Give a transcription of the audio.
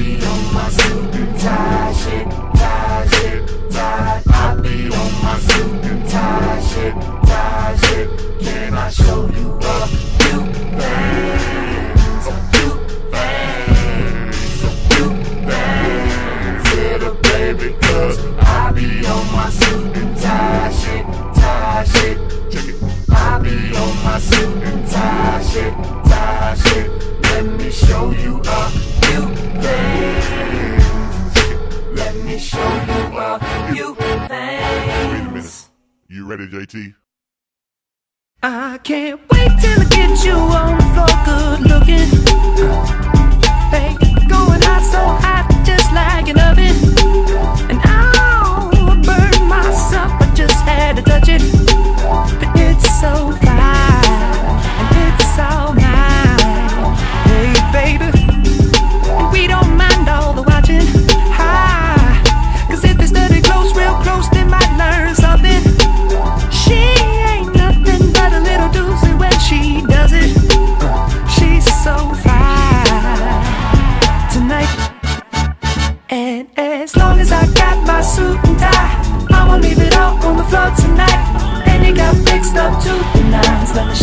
be on my suit and tie shit, tie shit, tie. I be on my suit and tie shit, tie shit. Can I show you a few things? A few things, a few things. Little baby, cause I be on my suit and tie shit, tie shit. Check it. I be on my suit and tie shit, tie shit. Let me show you a few things. Let me show you a few things. Wait a minute. You ready, JT? I can't wait till I get you on the floor, good looking. Hey, going hot, so hot, just like an oven. And I'll burn myself, I just had to touch it. But it's so fine, and it's all mine. Hey, baby, we don't mind all the watching. Cause if they study close, real close, they might learn something. She ain't nothing but a little doozy when she does it. She's so fine tonight. And as long as I got my suit and tie, I won't leave it all on the floor tonight. And it got fixed up to the nines. Let me